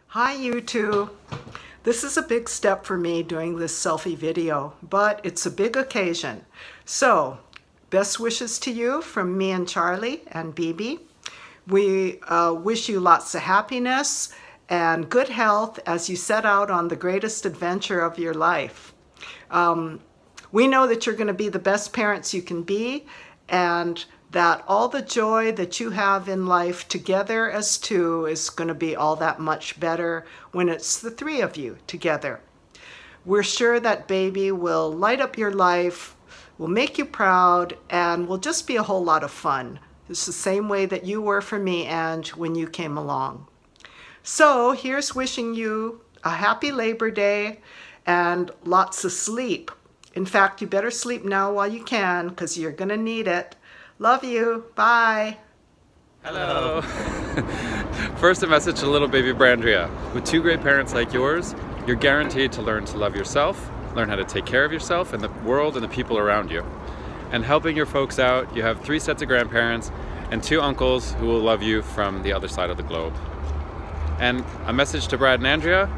Hi YouTube. This is a big step for me doing this selfie video, but it's a big occasion. So, best wishes to you from me and Charlie and Bibi. We wish you lots of happiness and good health as you set out on the greatest adventure of your life. We know that you're going to be the best parents you can be, and that all the joy that you have in life together as two is going to be all that much better when it's the three of you together. We're sure that baby will light up your life, will make you proud, and will just be a whole lot of fun. It's the same way that you were for me, Ange, when you came along. So here's wishing you a happy Labor Day and lots of sleep. In fact, you better sleep now while you can, because you're going to need it. Love you. Bye. Hello. First, a message to little baby Brandria. With two great parents like yours, you're guaranteed to learn to love yourself, learn how to take care of yourself and the world and the people around you. And helping your folks out, you have 3 sets of grandparents and 2 uncles who will love you from the other side of the globe. And a message to Brad and Andrea.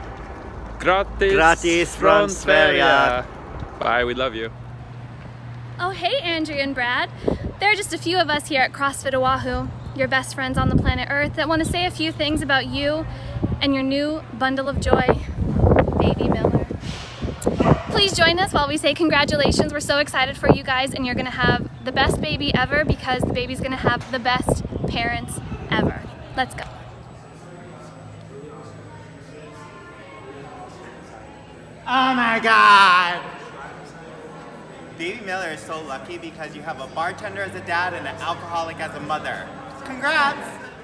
Gratis från Sverige. Bye, we love you. Oh, hey, Andrea and Brad. There are just a few of us here at CrossFit Oahu, your best friends on the planet Earth, that want to say a few things about you and your new bundle of joy, Baby Miller. Please join us while we say congratulations. We're so excited for you guys, and you're going to have the best baby ever because the baby's going to have the best parents ever. Let's go. Oh my God! Baby Miller is so lucky because you have a bartender as a dad and an alcoholic as a mother. Congrats!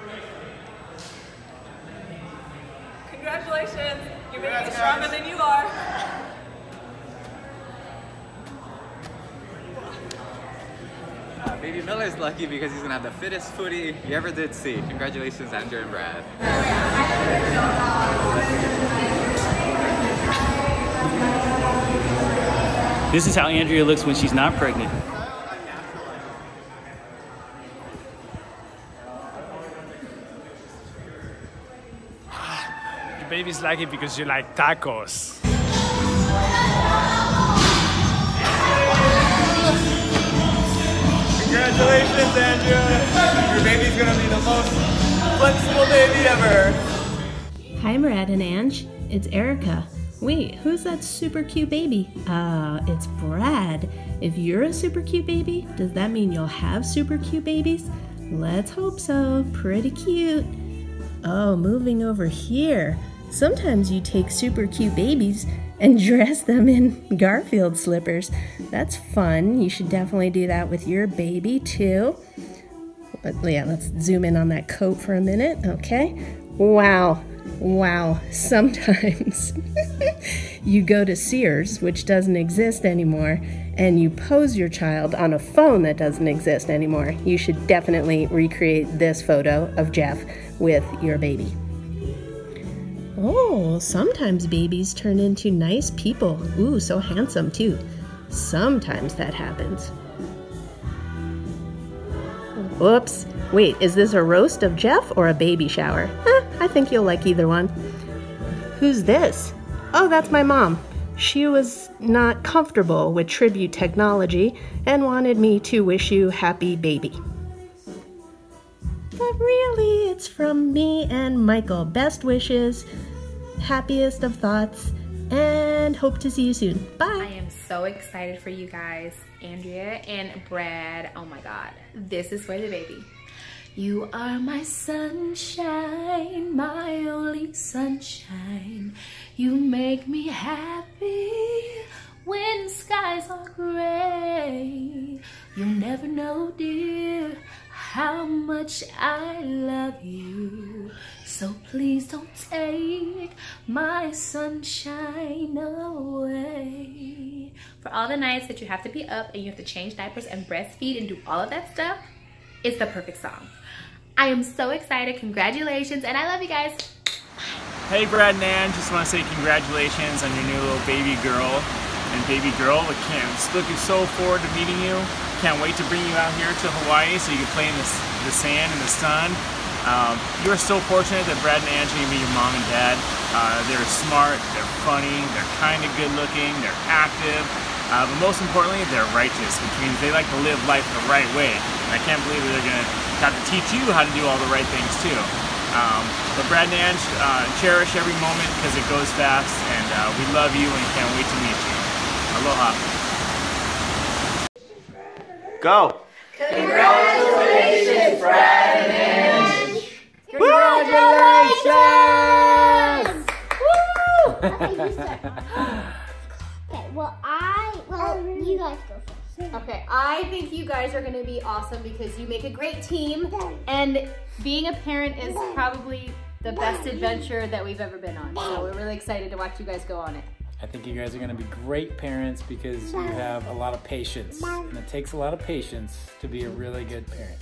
Congratulations! Your baby's stronger than you are. Baby Miller is lucky because he's gonna have the fittest footy you ever did see. Congratulations, Andrew and Brad. This is how Andrea looks when she's not pregnant. Your baby's lucky because you like tacos. Congratulations, Andrea! Your baby's gonna be the most flexible baby ever! Hi, Brad and Ange. It's Erica. Wait, who's that super cute baby? It's Brad. If you're a super cute baby, does that mean you'll have super cute babies? Let's hope so. Pretty cute. Oh, moving over here. Sometimes you take super cute babies and dress them in Garfield slippers. That's fun. You should definitely do that with your baby too. But yeah, let's zoom in on that coat for a minute, okay? Wow. Wow, sometimes you go to Sears, which doesn't exist anymore, and you pose your child on a phone that doesn't exist anymore. You should definitely recreate this photo of Jeff with your baby. Oh, sometimes babies turn into nice people. Ooh, so handsome too. Sometimes that happens. Whoops. Wait, is this a roast of Jeff or a baby shower? I think you'll like either one. Who's this? Oh, that's my mom. She was not comfortable with tribute technology and wanted me to wish you happy baby. But really, it's from me and Michael. Best wishes, happiest of thoughts, and hope to see you soon. Bye. I am so excited for you guys, Andrea and Brad. Oh my God, this is for the baby. You are my sunshine, my only sunshine. You make me happy when the skies are gray. You'll never know, dear, how much I love you. So please don't take my sunshine away. For all the nights that you have to be up and you have to change diapers and breastfeed and do all of that stuff, it's the perfect song. I am so excited. Congratulations, and I love you guys. Hey, Brad and Ann, just want to say congratulations on your new little baby girl. And baby girl, looking so forward to meeting you. Can't wait to bring you out here to Hawaii so you can play in the sand and the sun. You're so fortunate that Brad and Angie can be your mom and dad. They're smart, they're funny, they're kind of good looking, they're active, but most importantly, they're righteous, which means they like to live life the right way. And I can't believe that they're going to have to teach you how to do all the right things too. But Brad and Ange, cherish every moment because it goes fast, and we love you and can't wait to meet you. Aloha. Go! Congratulations, Brad and Ange! Congratulations! Woo! Okay, you start. Okay, well, you guys go first. Okay, I think you guys are gonna be awesome because you make a great team, and being a parent is probably the best adventure that we've ever been on. So we're really excited to watch you guys go on it. I think you guys are going to be great parents because you have a lot of patience, and it takes a lot of patience to be a really good parent.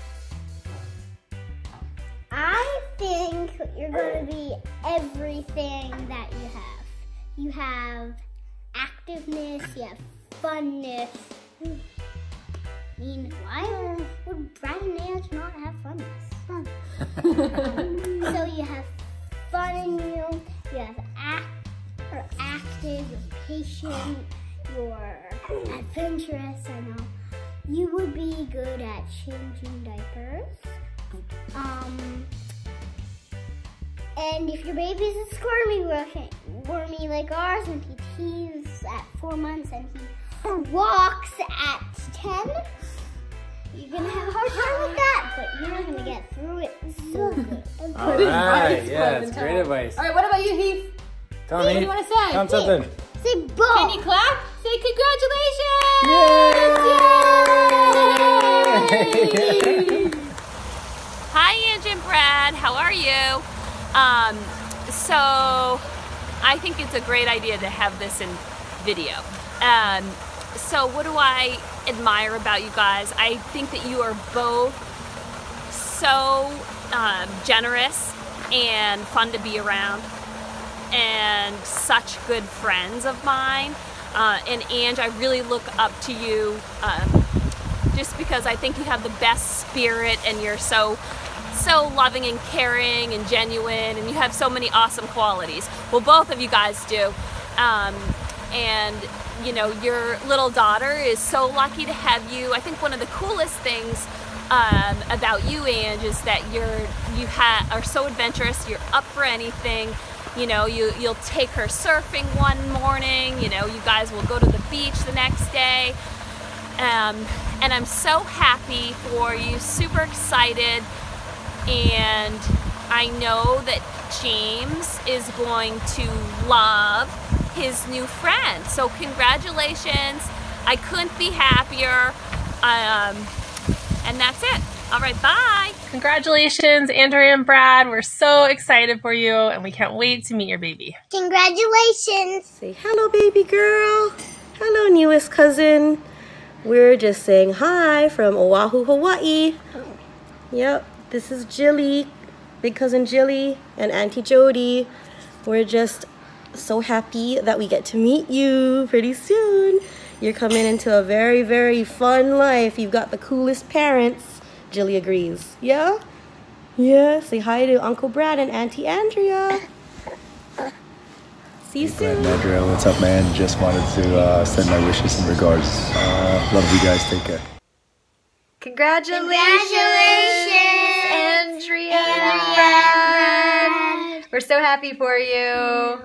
I think you're going to be everything that you have. You have activeness, you have funness. I mean, why would Brad and Ange not have funness? So you have fun in you, you have active, you're patient, you're adventurous. I know you would be good at changing diapers. And if your baby's a wormy like ours, and he's at 4 months and he walks at 10, you're gonna have a hard time with that, but you're gonna get through it so good. All right, yeah, that's great advice. All right, what about you, Heath? Tell me, what do you want to say? tell him something. Say boo. Can you clap? Say congratulations! Yay! Hi, Angie and Brad. How are you? So I think it's a great idea to have this in video. So what do I admire about you guys? I think that you are both so generous and fun to be around, and such good friends of mine. And Ange, I really look up to you just because I think you have the best spirit, and you're so loving and caring and genuine, and you have so many awesome qualities. Well, both of you guys do. And you know, your little daughter is so lucky to have you. I think one of the coolest things about you, Ange, is that you are so adventurous. You're up for anything. You know, you'll take her surfing one morning. You know, you guys will go to the beach the next day. And I'm so happy for you, super excited. And I know that James is going to love his new friend. So congratulations. I couldn't be happier. And that's it. All right, bye. Congratulations, Andrea and Brad. We're so excited for you, and we can't wait to meet your baby. Congratulations. Say hello, baby girl. Hello, newest cousin. We're just saying hi from Oahu, Hawaii. Yep, this is Jilly, big cousin Jilly, and Auntie Jody. We're just so happy that we get to meet you pretty soon. You're coming into a very, very fun life. You've got the coolest parents. Jilly agrees. Yeah? Yeah, say hi to Uncle Brad and Auntie Andrea. See you soon. Brad and Andrea, what's up, man? Just wanted to send my wishes and regards. Love you guys. Take care. Congratulations, Andrea and Brad. We're so happy for you.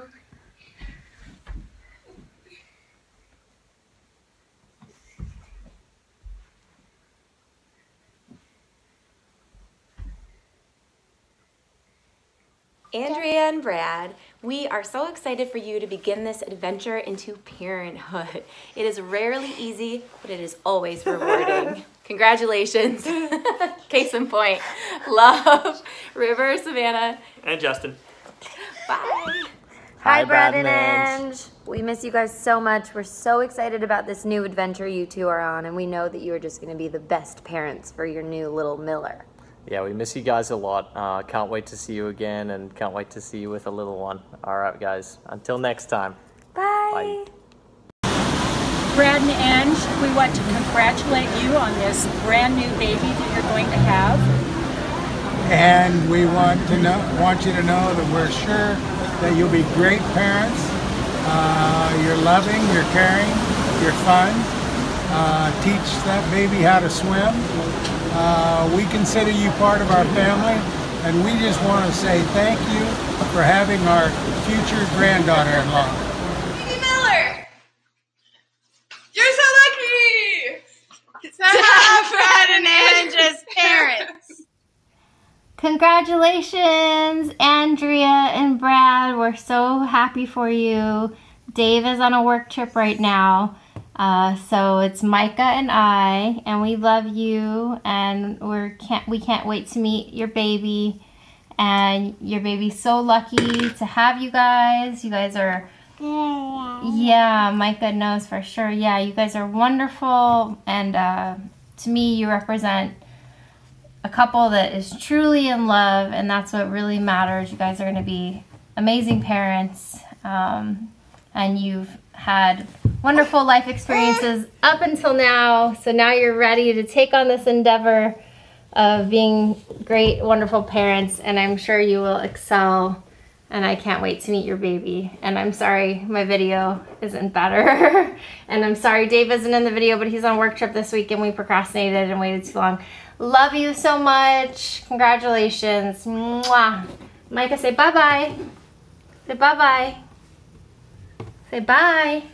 Andrea and Brad, we are so excited for you to begin this adventure into parenthood. It is rarely easy, but it is always rewarding. Congratulations. Case in point. Love, River, Savannah, and Justin. Bye. Hi, Brad and Ange. We miss you guys so much. We're so excited about this new adventure you two are on, and we know that you are just going to be the best parents for your new little Miller. Yeah, we miss you guys a lot. Can't wait to see you again, and can't wait to see you with a little one. All right, guys. Until next time. Bye. Brad and Ange, we want to congratulate you on this brand new baby that you're going to have. and we want you to know that we're sure that you'll be great parents. You're loving, you're caring, you're fun. Teach that baby how to swim. We consider you part of our family, and we just want to say thank you for having our future granddaughter-in-law. Baby Miller! You're so lucky to have Brad and Ange as parents. Congratulations, Andrea and Brad. We're so happy for you. Dave is on a work trip right now. So it's Micah and I, and we love you, and we can't wait to meet your baby. And your baby's so lucky to have you guys. You guys are, yeah, Micah knows for sure. Yeah, you guys are wonderful, and to me, you represent a couple that is truly in love, and that's what really matters. You guys are going to be amazing parents, and you've had wonderful life experiences up until now, so now you're ready to take on this endeavor of being great, wonderful parents, and I'm sure you will excel, and I can't wait to meet your baby. And I'm sorry my video isn't better, and I'm sorry Dave isn't in the video, but he's on work trip this week and we procrastinated and waited too long. Love you so much. Congratulations. Mwah. Micah, say bye-bye. Say bye-bye. Say bye.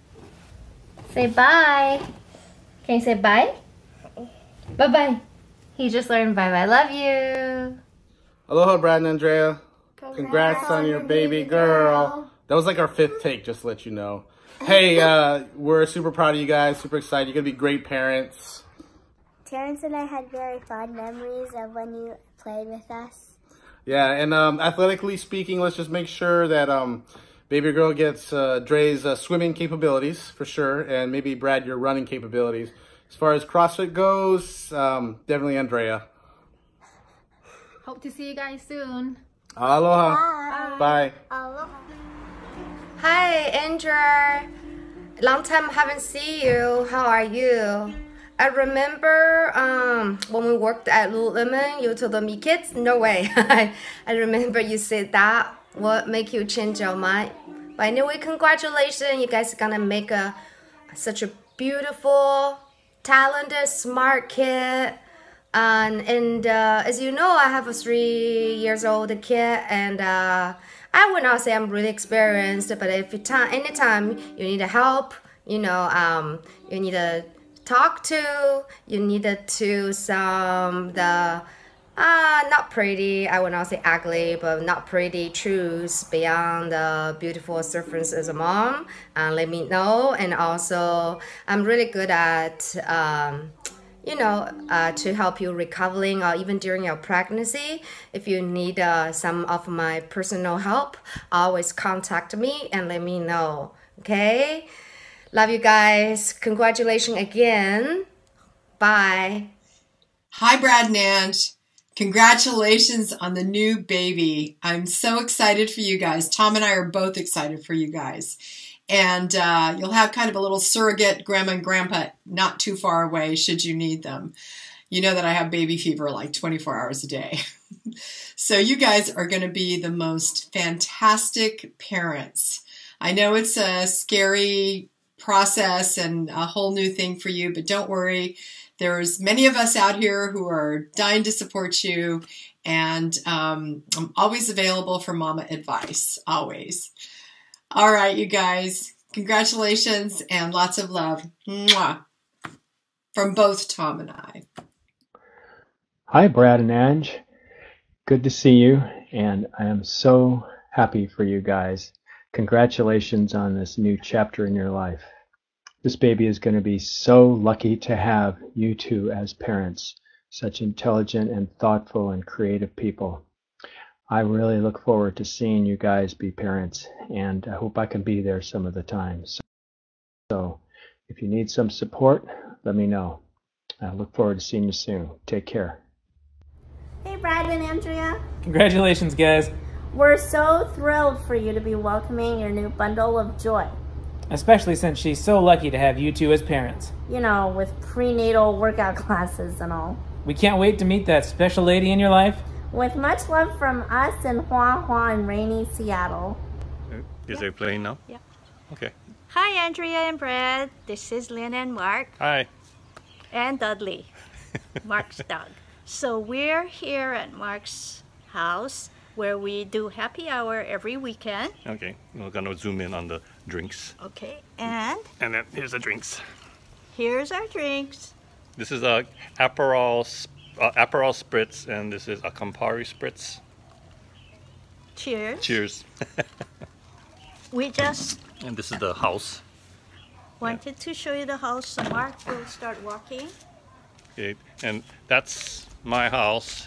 Say bye. Can you say bye? Bye-bye. He just learned bye-bye. Love you. Aloha, Brad and Andrea. Congrats on your baby girl. That was like our 5th take, just to let you know. Hey, we're super proud of you guys, super excited. You're going to be great parents. Terrence and I had very fond memories of when you played with us. Yeah, and athletically speaking, let's just make sure that baby girl gets Dre's swimming capabilities, for sure, and maybe, Brad, your running capabilities. As far as CrossFit goes, definitely Andrea. Hope to see you guys soon. Aloha. Bye. Aloha. Hi, Andrea. Long time haven't seen you. How are you? I remember when we worked at Lululemon, you told me, kids, no way. I remember you said that. What make you change your mind? But anyway, congratulations. You guys are gonna make such a beautiful, talented, smart kid. And as you know, I have a 3-year-old kid, and I would not say I'm really experienced, but if anytime you need help, you know, you need to talk to, you needed to not pretty, I would not say ugly, but not pretty truths beyond the beautiful surface as a mom, let me know. And also I'm really good at you know, to help you recovering, or even during your pregnancy. If you need some of my personal help, always contact me and let me know, okay? Love you guys. Congratulations again. Bye. Hi, Brad and Ange. Congratulations on the new baby. I'm so excited for you guys. Tom and I are both excited for you guys. And you'll have kind of a little surrogate grandma and grandpa not too far away should you need them. You know that I have baby fever like 24 hours a day. So you guys are going to be the most fantastic parents. I know it's a scary process and a whole new thing for you, but don't worry. There's many of us out here who are dying to support you, and I'm always available for mama advice, always. All right, you guys, congratulations and lots of love. Mwah. From both Tom and I. Hi, Brad and Ange. Good to see you, and I am so happy for you guys. Congratulations on this new chapter in your life. This baby is going to be so lucky to have you two as parents, such intelligent and thoughtful and creative people. I really look forward to seeing you guys be parents, and I hope I can be there some of the time. So if you need some support, let me know. I look forward to seeing you soon. Take care. Hey, Brad and Andrea. Congratulations, guys. We're so thrilled for you to be welcoming your new bundle of joy. Especially since she's so lucky to have you two as parents. You know, with prenatal workout classes and all. We can't wait to meet that special lady in your life. With much love from us in Hua Hua in rainy Seattle. Is it playing now? Yeah. Okay. Hi, Andrea and Brad. This is Lynn and Mark. Hi. And Dudley, Mark's dog. So we're here at Mark's house where we do happy hour every weekend. Okay, we're gonna zoom in on the drinks. Okay, and then here's the drinks. here's our drinks. This is a Aperol Spritz, and this is a Campari Spritz. Cheers. Cheers. We just And this is the house. wanted to show you the house, so Mark will start walking. Okay, and that's my house.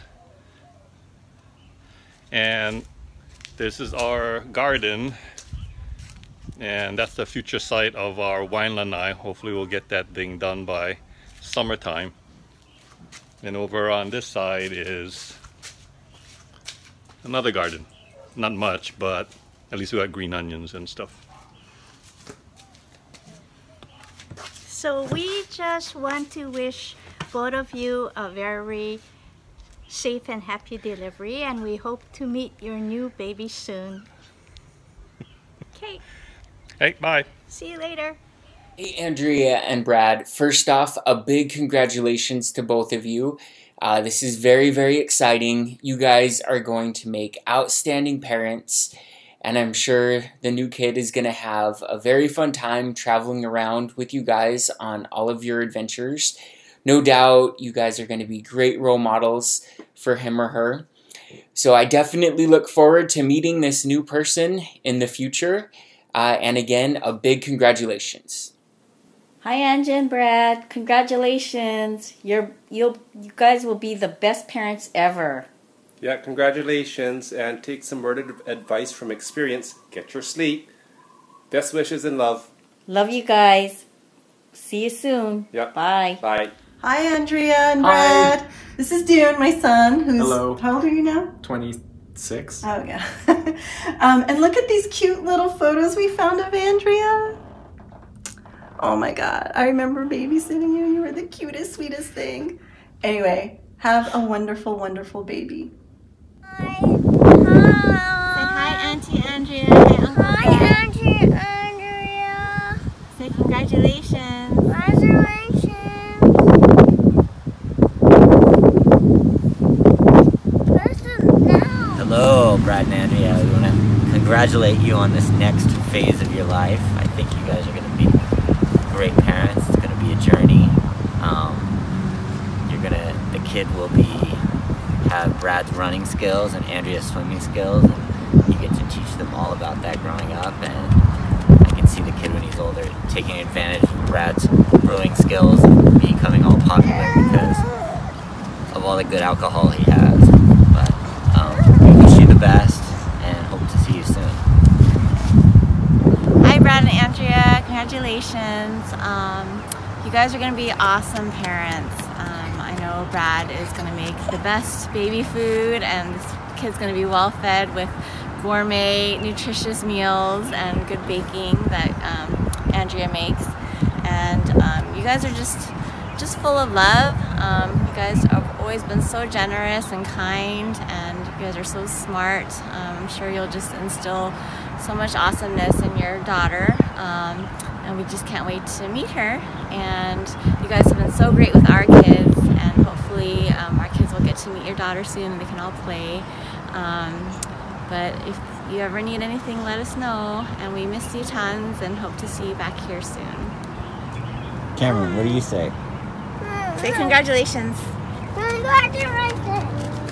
And this is our garden. And that's the future site of our wine lanai. Hopefully we'll get that thing done by summertime. And over on this side is another garden. Not much, but at least we got green onions and stuff. So we just want to wish both of you a very safe and happy delivery, and we hope to meet your new baby soon. Okay, Hey, bye. see you later. Hey, Andrea and Brad. First off, a big congratulations to both of you. This is very, very exciting. You guys are going to make outstanding parents, and I'm sure the new kid is going to have a very fun time traveling around with you guys on all of your adventures. No doubt you guys are going to be great role models for him or her. So I definitely look forward to meeting this new person in the future. And again, a big congratulations. Hi, Angie and Brad. Congratulations. You guys will be the best parents ever. Yeah, congratulations, and take some word of advice from experience. Get your sleep. Best wishes and love. Love you guys. See you soon. Yep. Bye. Bye. Hi, Andrea and Brad. This is Dune, my son, who's... Hello. How old are you now? 26. Oh, yeah. And look at these cute little photos we found of Andrea. Oh my God. I remember babysitting you. You were the cutest, sweetest thing. Anyway, have a wonderful, wonderful baby. Say hi, Auntie Andrea. Hey, Uncle Brad. Auntie Andrea. Say congratulations. Congratulations. Hello, Brad and Andrea. We want to congratulate you on this next phase of your life. I think you guys are going to be great parents. It's going to be a journey. The kid will have Brad's running skills and Andrea's swimming skills, and you get to teach them all about that growing up. And I can see the kid when he's older taking advantage of Brad's rowing skills and becoming all popular because of all the good alcohol he has. But we wish you the best and hope to see you soon. Hi, Brad and Andrea. Congratulations. You guys are going to be awesome parents. I know Brad is going to make the best baby food, and this kid's going to be well fed with gourmet, nutritious meals and good baking that Andrea makes. And you guys are just full of love. You guys have always been so generous and kind, and you guys are so smart. I'm sure you'll just instill so much awesomeness in your daughter, and we just can't wait to meet her. And you guys have been so great with our kids, and hopefully our kids will get to meet your daughter soon and they can all play. But if you ever need anything, let us know, and we miss you tons and hope to see you back here soon. Cameron, what do you say? Say congratulations. Congratulations.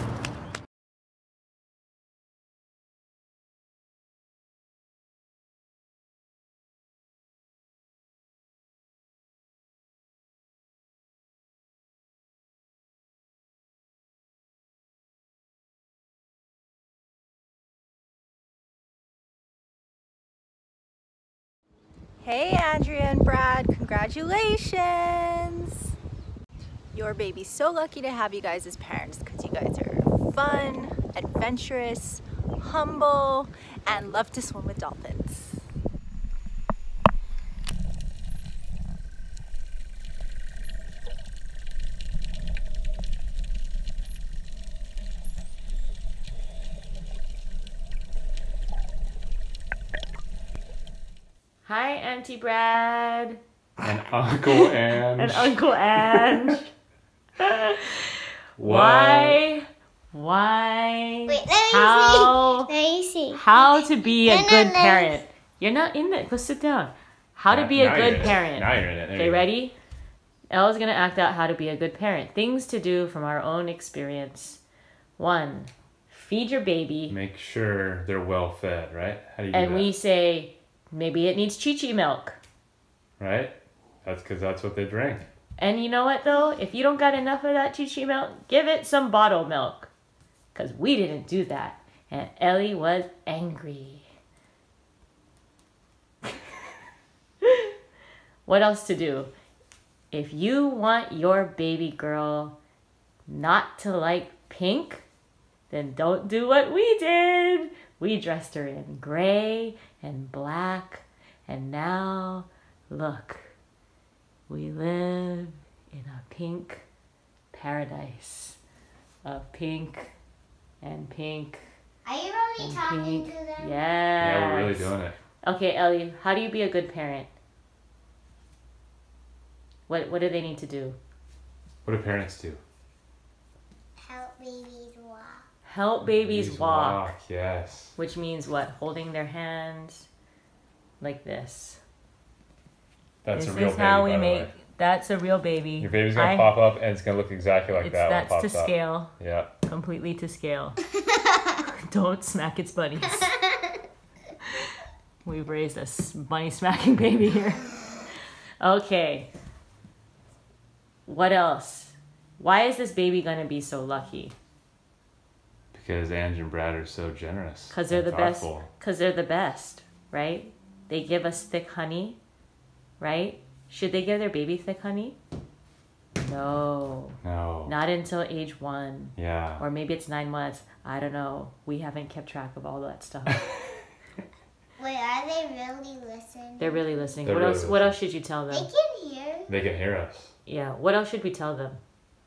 Hey, Andrea and Brad, congratulations! Your baby's so lucky to have you guys as parents because you guys are fun, adventurous, humble, and love to swim with dolphins. Hi, Auntie Brad. And Uncle Ange. And Uncle Ange. Why? Wait, How? let me see. How to be a good parent. You're not in it. Go sit down. How to be a good parent. Now you're in it. Okay, ready? Ella's going to act out how to be a good parent. Things to do from our own experience. 1, feed your baby. Make sure they're well fed, right? How do you do that? And we say, maybe it needs Chi-Chi milk. Right? That's because that's what they drink. And you know what, though? If you don't got enough of that Chi-Chi milk, give it some bottled milk. Because we didn't do that. And Ellie was angry. What else to do? If you want your baby girl not to like pink, then don't do what we did. We dressed her in gray and black. And now, look, we live in a pink paradise of pink and pink. Are you really talking to them? Yes. Yeah, we're really doing it. Okay, Ellie, how do you be a good parent? What do they need to do? What do parents do? Help babies walk. Help babies walk. Yes. Which means what? Holding their hands like this. That's this a real is baby, how we by the make. way. That's a real baby. Your baby's gonna pop up and it's gonna look exactly like that when it That's pops to up. scale. Yeah. Completely to scale. Don't smack its bunnies. We've raised a bunny smacking baby here. Okay. What else? Why is this baby gonna be so lucky? Because Ange and Brad are so generous. Because they're and the best. thoughtful. Because they're the best, right? They give us thick honey, right? Should they give their baby thick honey? No. No. Not until age 1. Yeah. Or maybe it's 9 months. I don't know. We haven't kept track of all that stuff. Wait, are they really listening? They're really listening. They're What really else? What else should you tell them? They can hear. They can hear us. Yeah. What else should we tell them?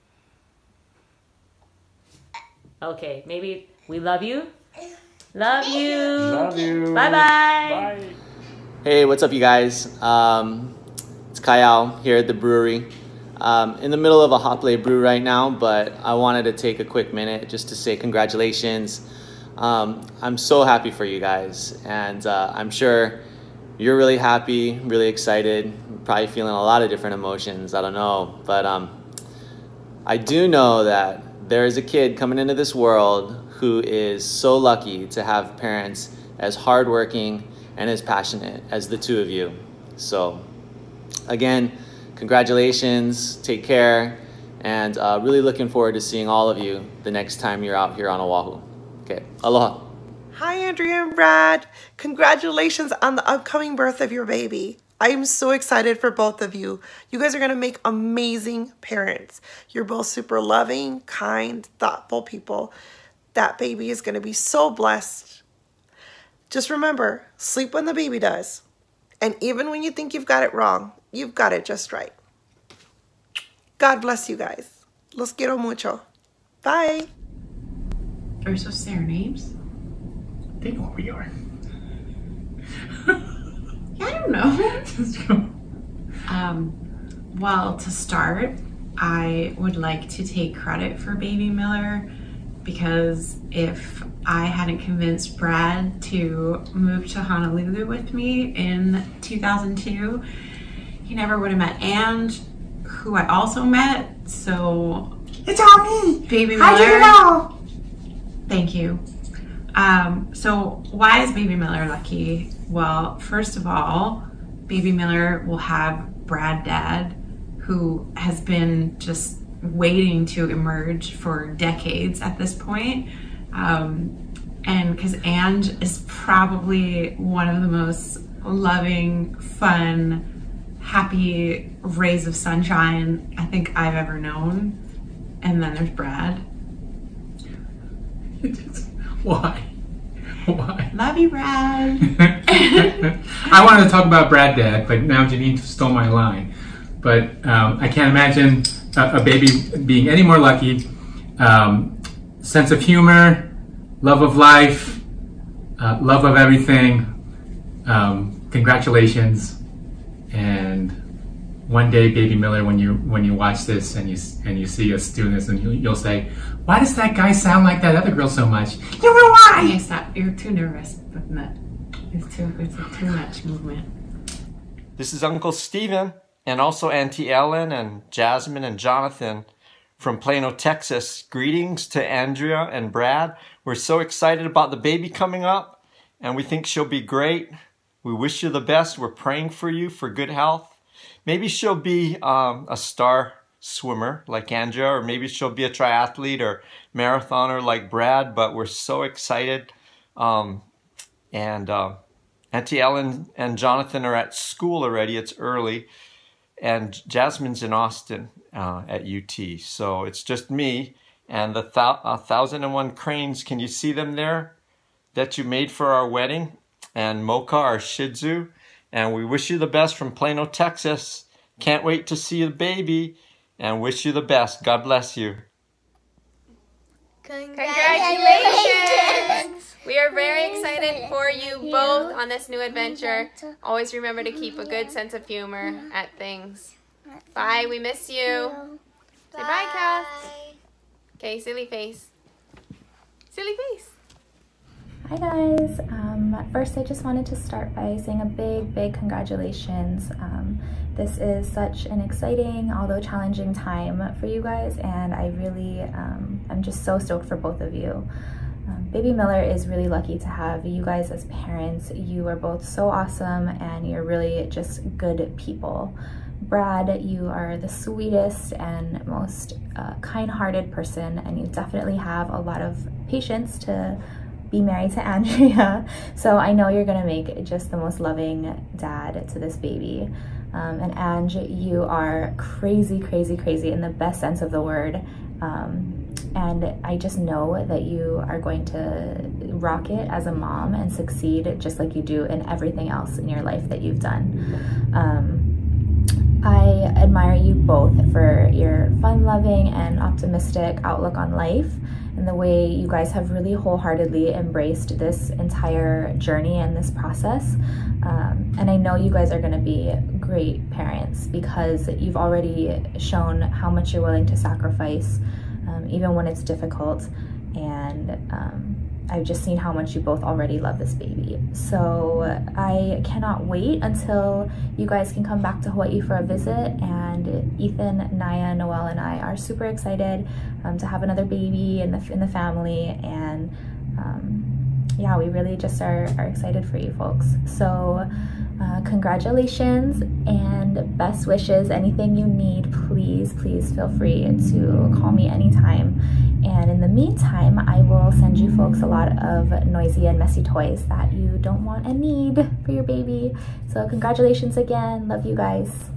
Okay. Maybe we love you. Love you. Love you. Bye-bye. Bye. Hey, what's up, you guys? It's Kyle here at the brewery. In the middle of a hot plate brew right now, but I wanted to take a quick minute just to say congratulations. I'm so happy for you guys, and I'm sure you're really happy, really excited, probably feeling a lot of different emotions. I don't know, but I do know that there is a kid coming into this world who is so lucky to have parents as hardworking and as passionate as the two of you. So again, congratulations, take care, and really looking forward to seeing all of you the next time you're out here on Oahu. Okay, aloha. Hi, Andrea and Brad. Congratulations on the upcoming birth of your baby. I am so excited for both of you. You guys are going to make amazing parents. You're both super loving, kind, thoughtful people. That baby is going to be so blessed. Just remember, sleep when the baby does. And even when you think you've got it wrong, you've got it just right. God bless you guys. Los quiero mucho. Bye. Are we supposed to say our names? They know what we are. I don't know. Just go. Well, to start, I would like to take credit for Baby Miller, because if I hadn't convinced Brad to move to Honolulu with me in 2002, he never would have met Ange, who I also met. So it's all me. Baby Miller. How do you know? Thank you. So why is Baby Miller lucky? Well, first of all, Baby Miller will have Brad Dad, who has been just waiting to emerge for decades at this point. And because Ange is probably one of the most loving, fun, happy rays of sunshine I think I've ever known. And then there's Brad. Why? Why? Love you, Brad. I wanted to talk about Brad Dad, but now Janine stole my line. But I can't imagine a baby being any more lucky. Sense of humor, love of life, love of everything. congratulations. And one day, Baby Miller, when you watch this and you see us doing this, and you'll say, "Why does that guy sound like that other girl so much?" You know why? Okay, stop. You're too nervous. It's too much movement. This is Uncle Steven and also Auntie Ellen and Jasmine and Jonathan from Plano, Texas. Greetings to Andrea and Brad. We're so excited about the baby coming up, and we think she'll be great. We wish you the best. We're praying for you for good health. Maybe she'll be a star swimmer like Andrea, or maybe she'll be a triathlete or marathoner like Brad, but we're so excited. Auntie Ellen and Jonathan are at school already. It's early. And Jasmine's in Austin at UT. So it's just me and the 1001 cranes. Can you see them there that you made for our wedding? And Mocha, our Shih Tzu. And we wish you the best from Plano, Texas. Can't wait to see the baby and wish you the best. God bless you. Congratulations! We are very excited for you both on this new adventure. Always remember to keep a good sense of humor at things. Bye, we miss you. Say bye, Kath. Okay, silly face. Silly face. Hi guys. First I just wanted to start by saying a big congratulations. This is such an exciting, although challenging time for you guys, and I really I'm just so stoked for both of you. Baby Miller is really lucky to have you guys as parents. You are both so awesome and you're really just good people. Brad, you are the sweetest and most kind-hearted person, and you definitely have a lot of patience to be married to Andrea. So I know you're gonna make just the most loving dad to this baby. And Ange, you are crazy in the best sense of the word. And I just know that you are going to rock it as a mom and succeed just like you do in everything else in your life that you've done. I admire you both for your fun-loving and optimistic outlook on life, and the way you guys have really wholeheartedly embraced this entire journey and this process. And I know you guys are going to be great parents because you've already shown how much you're willing to sacrifice, even when it's difficult. And I've just seen how much you both already love this baby. So I cannot wait until you guys can come back to Hawaii for a visit. And Ethan, Naya, Noelle, and I are super excited to have another baby in the family. And yeah, we really just are excited for you folks. So congratulations and best wishes. Anything you need, please feel free to call me anytime. And in the meantime, I will send you folks a lot of noisy and messy toys that you don't want and need for your baby. So congratulations again. Love you guys.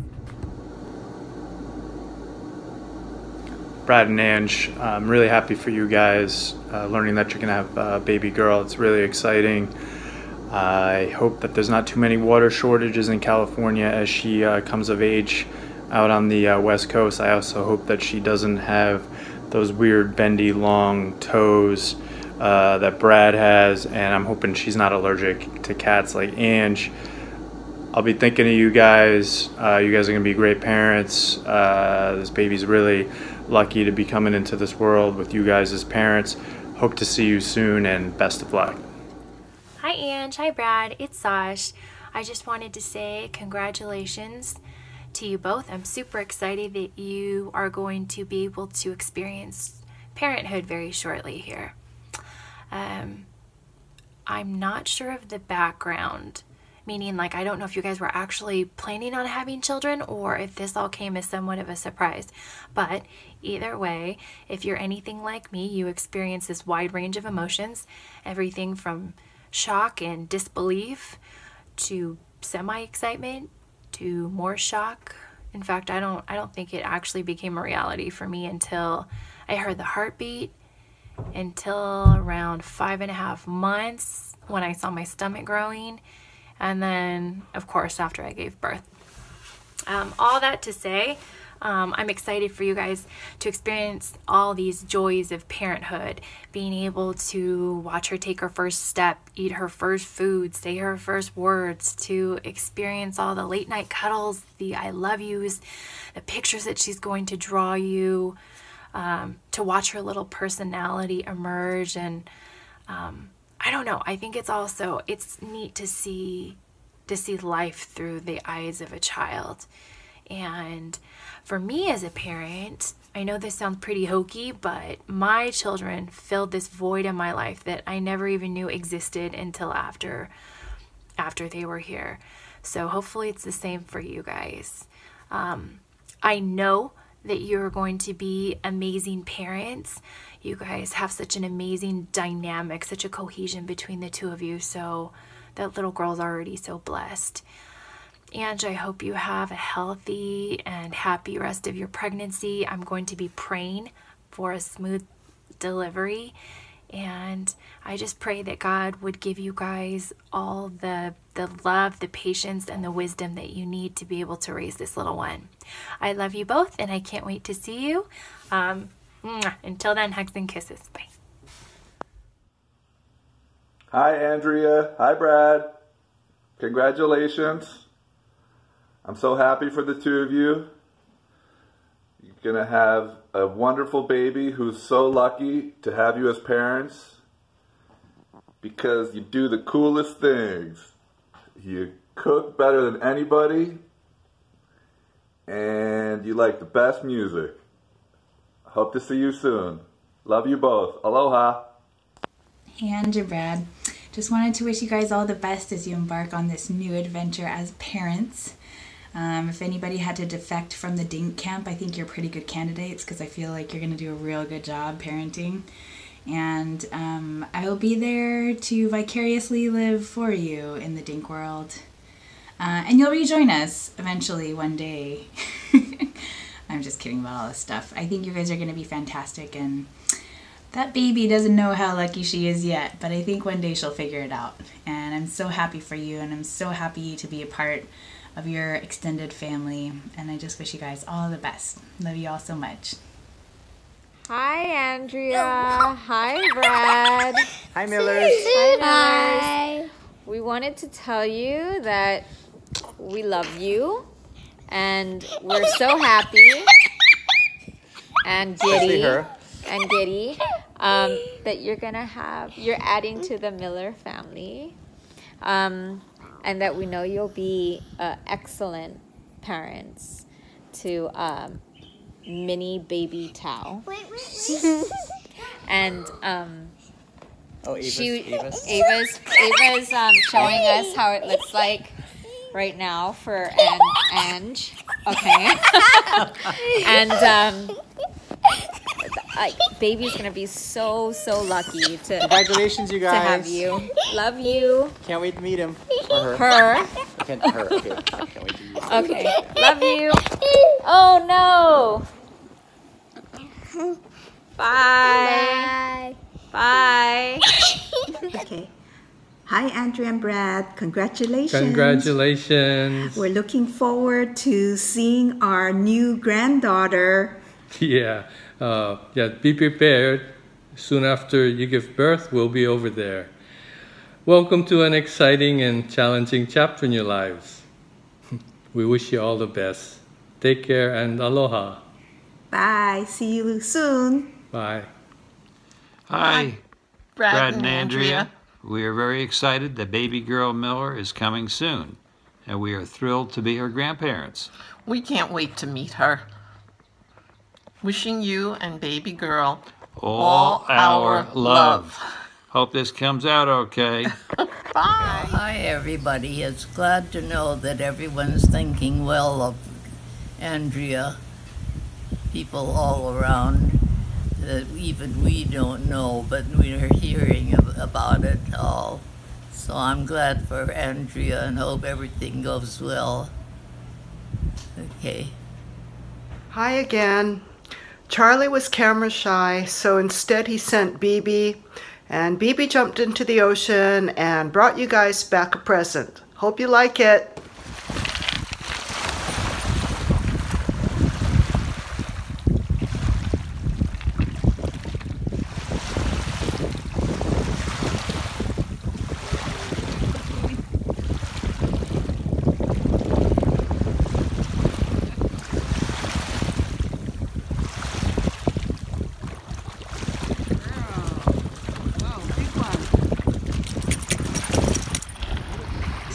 Brad and Ange, I'm really happy for you guys learning that you're gonna have a baby girl. It's really exciting. I hope that there's not too many water shortages in California as she comes of age out on the West Coast. I also hope that she doesn't have those weird bendy long toes that Brad has, and I'm hoping she's not allergic to cats like Ange. I'll be thinking of you guys. You guys are gonna be great parents. This baby's really lucky to be coming into this world with you guys as parents. Hope to see you soon, and best of luck. Hi Ange, hi Brad, it's Sash. I just wanted to say congratulations to you both. I'm super excited that you are going to be able to experience parenthood very shortly here. I'm not sure of the background, meaning like I don't know if you guys were actually planning on having children or if this all came as somewhat of a surprise. But either way, if you're anything like me, you experience this wide range of emotions, everything from shock and disbelief to semi-excitement to more shock. In fact, I don't think it actually became a reality for me until I heard the heartbeat, until around 5.5 months when I saw my stomach growing, and then of course after I gave birth. All that to say, I'm excited for you guys to experience all these joys of parenthood, being able to watch her take her first step, eat her first food, say her first words, to experience all the late night cuddles, the I love yous, the pictures that she's going to draw you, to watch her little personality emerge. And I don't know, I think it's neat to see life through the eyes of a child. And for me as a parent, I know this sounds pretty hokey, but my children filled this void in my life that I never even knew existed until after they were here. So hopefully it's the same for you guys. I know that you're going to be amazing parents. You guys have such an amazing dynamic, such a cohesion between the two of you. So that little girl's already so blessed. And I hope you have a healthy and happy rest of your pregnancy. I'm going to be praying for a smooth delivery. And I just pray that God would give you guys all the love, the patience, and the wisdom that you need to be able to raise this little one. I love you both, and I can't wait to see you. Until then, hugs and kisses. Bye. Hi, Andrea. Hi, Brad. Congratulations. I'm so happy for the two of you. You're going to have a wonderful baby who's so lucky to have you as parents because you do the coolest things. You cook better than anybody and you like the best music. Hope to see you soon. Love you both. Aloha. Hey, Andrew, Brad. Just wanted to wish you guys all the best as you embark on this new adventure as parents. If anybody had to defect from the DINK camp, I think you're pretty good candidates because I feel like you're going to do a real good job parenting. And I will be there to vicariously live for you in the DINK world. And you'll rejoin us eventually one day. I'm just kidding about all this stuff. I think you guys are going to be fantastic, and that baby doesn't know how lucky she is yet, but I think one day she'll figure it out. And I'm so happy for you, and I'm so happy to be a part of your extended family, and I just wish you guys all the best. Love you all so much. Hi, Andrea. Hi, Brad. Hi, Millers. Hi, Millers. We wanted to tell you that we love you, and we're so happy and giddy that you're adding to the Miller family. And that we know you'll be excellent parents to mini baby Tao. And Ava's showing us how it looks like right now for Ange. Okay. And baby's gonna be so lucky to congratulations, you guys, to have you. Love you. Can't wait to meet him or her. Her. Okay. Can't wait to meet him. Okay. Love you. Oh no. Bye. Bye. Okay. Hi, Andrea and Brad. Congratulations. Congratulations. We're looking forward to seeing our new granddaughter. Yeah. Be prepared. Soon after you give birth, we'll be over there. Welcome to an exciting and challenging chapter in your lives. We wish you all the best. Take care and aloha. Bye. See you soon. Bye. Hi, Brad and Andrea. We are very excited that baby girl Miller is coming soon, and we are thrilled to be her grandparents. We can't wait to meet her. Wishing you and baby girl all our love. Hope this comes out okay. Bye. Hi, everybody. It's glad to know that everyone's thinking well of Andrea. People all around that even we don't know, but we're hearing about it all. So I'm glad for Andrea and hope everything goes well. Okay. Hi again. Charlie was camera shy, so instead he sent BB, and BB jumped into the ocean and brought you guys back a present. Hope you like it.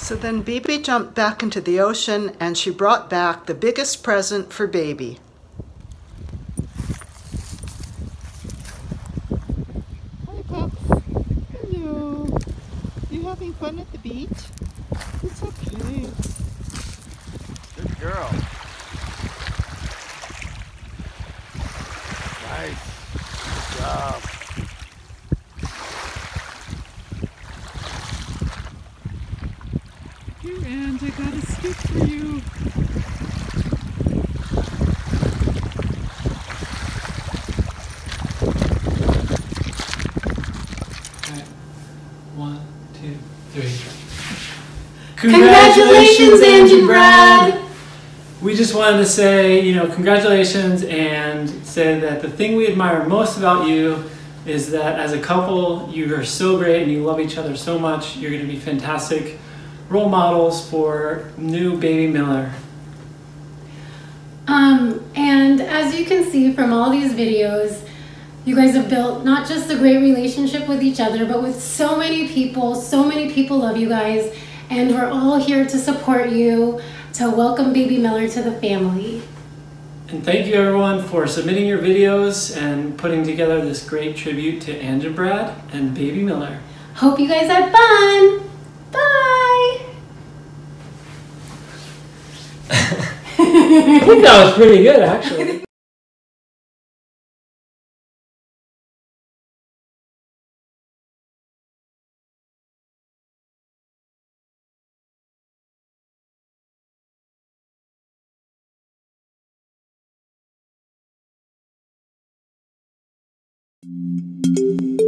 So then Bibi jumped back into the ocean and she brought back the biggest present for Baby. Hi, pups. Hello. You having fun at the beach? It's okay. Good girl. Nice. Good job. Here, Ange, I got a scoop for you. One, two, three. Congratulations, Ange and Brad! We just wanted to say, congratulations and say that the thing we admire most about you is that as a couple, you are so great and you love each other so much. You're going to be fantastic role models for new baby Miller. And as you can see from all these videos, you guys have built not just a great relationship with each other, but with so many people. So many people love you guys, and we're all here to support you, to welcome baby Miller to the family. And thank you everyone for submitting your videos and putting together this great tribute to Ange and Brad and baby Miller. Hope you guys had fun. Bye. I think that was pretty good, actually. Thank you.